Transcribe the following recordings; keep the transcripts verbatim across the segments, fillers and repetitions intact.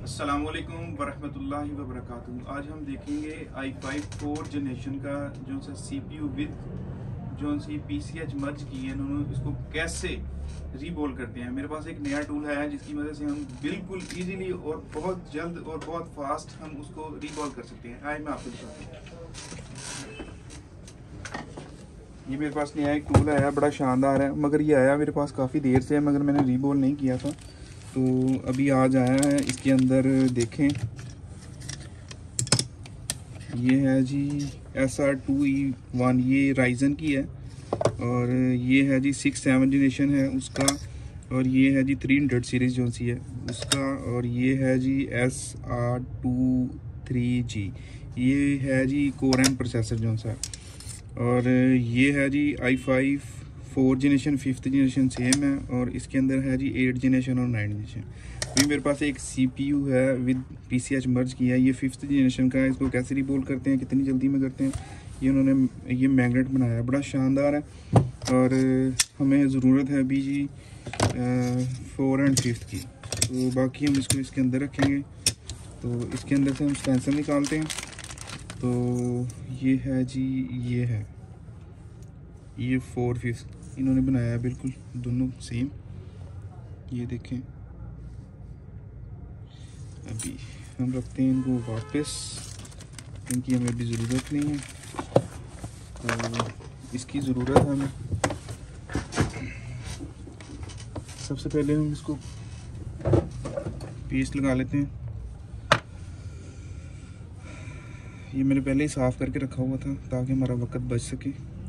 अस्सलामुअलैकुम वरहमतुल्लाहि वबरकातुहू। आज हम देखेंगे आई फाइव फोर जनरेशन का जो सा सी पी यू विद जो सी पी सी एच मर्ज की है इन्होंने इसको कैसे रीबोल करते हैं। मेरे पास एक नया टूल है जिसकी वजह से हम बिल्कुल इजीली और बहुत जल्द और बहुत फास्ट हम उसको रीबोल कर सकते हैं। आए मैं आपको दिखाता हूँ। ये मेरे पास नया एक टूल आया, बड़ा शानदार है, मगर ये आया मेरे पास काफ़ी देर से है, मगर मैंने रीबोल नहीं किया था, तो अभी आज आया है। इसके अंदर देखें, ये है G S R two E one, ये राइजन की है, और ये है जी सिक्स सेवन जनरेशन है उसका, और ये है जी थ्री हंड्रेड सीरीज़ जो सी है उसका, और ये है G S R two three G, ये है जी कोर एंड प्रोसेसर जो सा, और ये है G I five four generation fifth generation same है, और इसके अंदर है जी एट जनरेशन और नाइन जनरेशन। अभी मेरे पास एक सीपीयू है विद पीसीएच मर्ज किया है, ये फिफ्थ जनरेशन का है। इसको कैसे रिबोल करते हैं, कितनी जल्दी में करते हैं, ये उन्होंने ये मैग्नेट बनाया है, बड़ा शानदार है, और हमें ज़रूरत है अभी जी फोर एंड फिफ्थ की, तो बाकी हम इसको इसके अंदर रखेंगे। तो इसके अंदर से हम स्टेंसर निकालते हैं, तो ये है जी, ये है ये फोर फिफ्थ इन्होंने बनाया है, बिल्कुल दोनों सेम। ये देखें, अभी हम रखते हैं इनको वापस, इनकी हमें अभी ज़रूरत नहीं है, तो इसकी ज़रूरत है हमें। सबसे पहले हम इसको पेस्ट लगा लेते हैं। ये मैंने पहले ही साफ़ करके रखा हुआ था ताकि हमारा वक्त बच सके।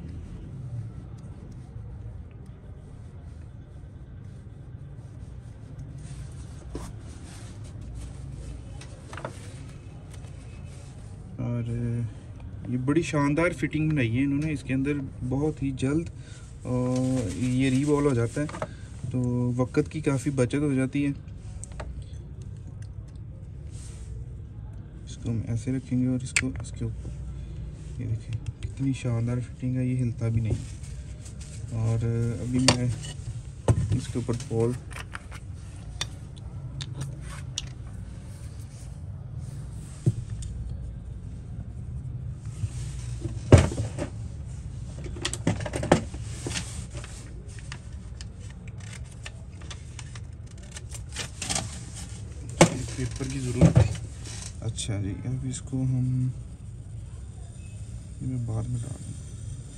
और ये बड़ी शानदार फिटिंग बनाई है इन्होंने, इसके अंदर बहुत ही जल्द ये रीबॉल हो जाता है, तो वक्त की काफ़ी बचत हो जाती है। इसको हम ऐसे रखेंगे और इसको इसके ऊपर, ये देखिए कितनी शानदार फिटिंग है, ये हिलता भी नहीं। और अभी मैं इसके ऊपर बॉल पेपर की ज़रूरत है। अच्छा जी, अब इसको हम मैं बाद में डाल दूँ।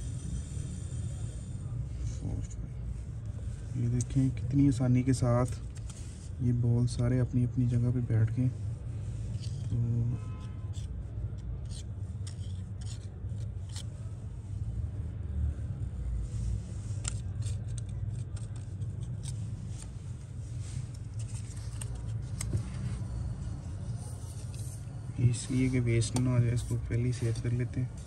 ये देखें कितनी आसानी के साथ ये बॉल सारे अपनी अपनी जगह पे बैठ गए। तो इसलिए कि वेस्ट ना हो जाए, इसको पहले ही सेव कर लेते हैं।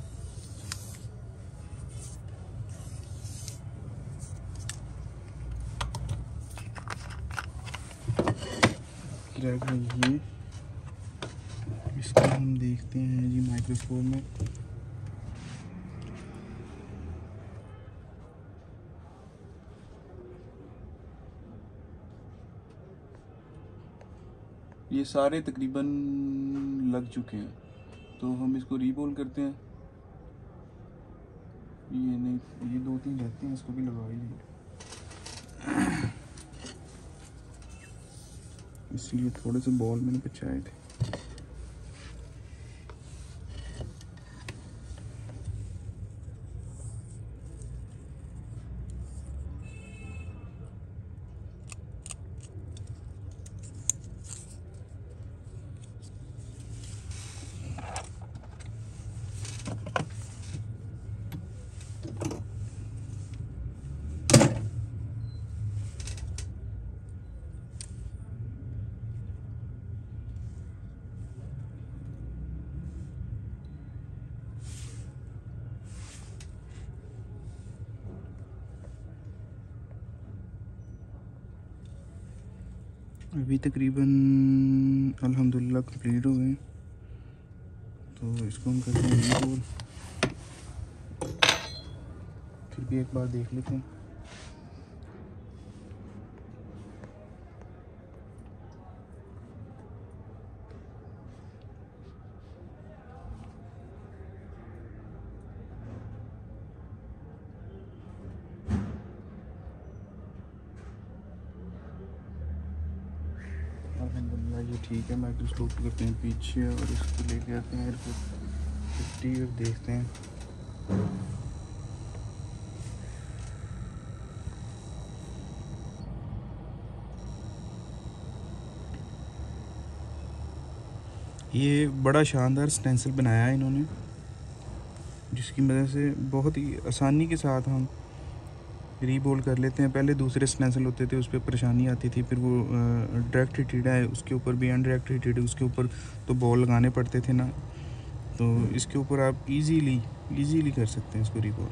ये इसको हम देखते हैं जी माइक्रोस्कोप में। ये सारे तकरीबन लग चुके हैं, तो हम इसको रीबोल करते हैं। ये नहीं, ये दो तीन रहते हैं, इसको भी लगा ही नहीं, इसलिए थोड़े से बॉल मैंने बचाए थे। अभी तकरीबन अल्हम्दुलिल्लाह कंप्लीट हो गए, तो इसको हम करते हैं रीबोल। फिर भी एक बार देख लेते हैं। अल्हम्दुलिल्लाह ये ठीक है। माइक्रोस्कोप करते हैं पीछे और इसको लेके आते हैं एयरपोर्ट फिफ्टी और देखते हैं। ये बड़ा शानदार स्टेंसिल बनाया है इन्होंने, जिसकी मदद से बहुत ही आसानी के साथ हम रीबोल कर लेते हैं। पहले दूसरे स्टेंसिल होते थे, उस पर परेशानी आती थी, फिर वो डायरेक्ट हीटेड है, उसके ऊपर भी अनडायरेक्ट हीटेड है, उसके ऊपर तो बॉल लगाने पड़ते थे ना, तो इसके ऊपर आप इजीली इजीली कर सकते हैं इसको रीबोल।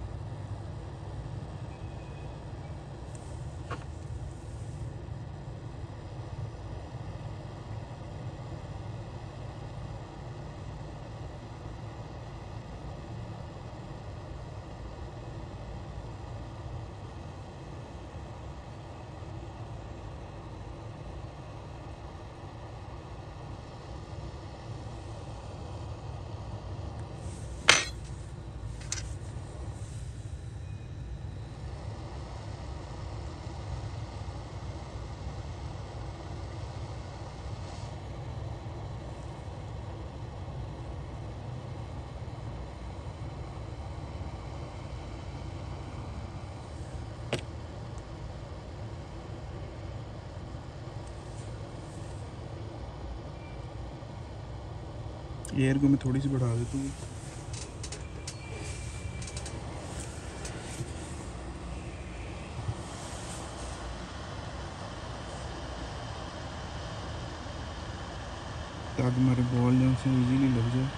एयर को मैं थोड़ी सी बढ़ा देता हूँ। ताकि हमारे बॉल जो से इजीली लग जाए।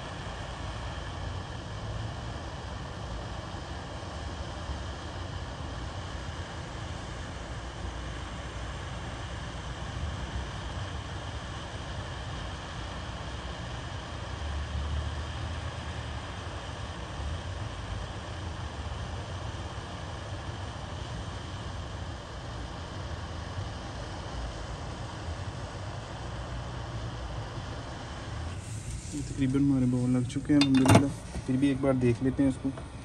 तकरीबन हमारे बॉल लग चुके हैं अल्हम्दुलिल्लाह। फिर भी एक बार देख लेते हैं इसको।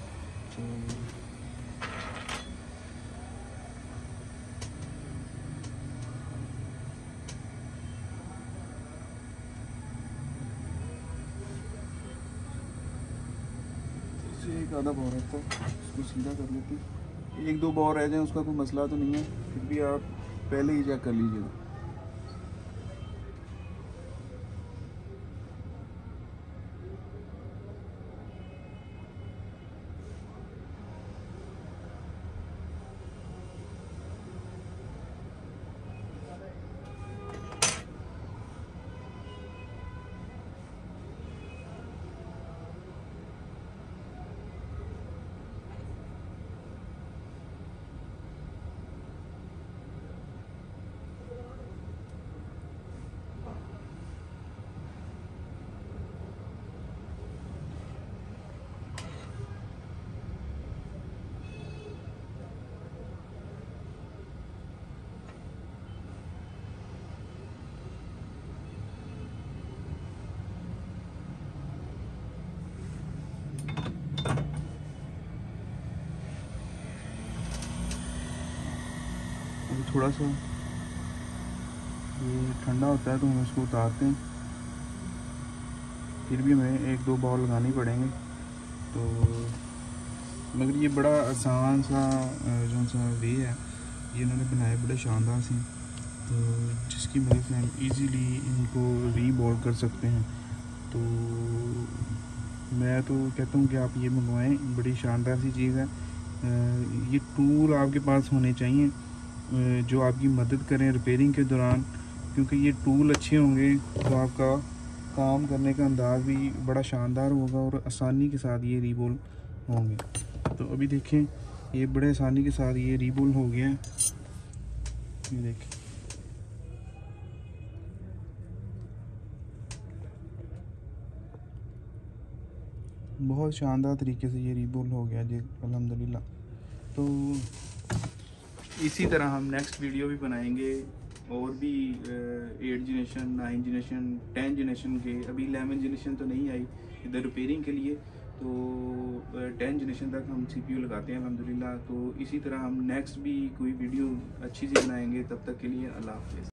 तो एक आधा बॉल रहता है, इसको सीधा कर लेते हैं। एक दो बॉल रह जाए उसका कोई मसला तो नहीं है, फिर भी आप पहले ही चेक कर लीजिएगा। थोड़ा सा ये ठंडा होता है तो हम इसको उतारते हैं, फिर भी हमें एक दो बॉल लगानी पड़ेंगे। तो मगर ये बड़ा आसान सा जो सा वे है ये इन्होंने बनाए, बड़े शानदार से, तो जिसकी मदद से हम इजीली इनको री बॉल कर सकते हैं। तो मैं तो कहता हूँ कि आप ये मंगवाएं, बड़ी शानदार सी चीज़ है। ये टूल आपके पास होने चाहिए जो आपकी मदद करें रिपेयरिंग के दौरान, क्योंकि ये टूल अच्छे होंगे तो आपका काम करने का अंदाज़ भी बड़ा शानदार होगा और आसानी के साथ ये रीबोल होंगे। तो अभी देखें ये बड़े आसानी के साथ ये रीबोल हो गया है, ये देखें। बहुत शानदार तरीके से ये रीबोल हो गया जी अल्हम्दुलिल्लाह। तो इसी तरह हम नेक्स्ट वीडियो भी बनाएंगे और भी eight generation, nine generation, ten generation के, अभी इलेवन जनरेशन तो नहीं आई इधर रिपेयरिंग के लिए, तो टेन जनरेशन तक हम सीपीयू लगाते हैं अल्हम्दुलिल्लाह। तो इसी तरह हम नेक्स्ट भी कोई वीडियो अच्छी सी बनाएंगे। तब तक के लिए अल्लाह हाफ़िज़।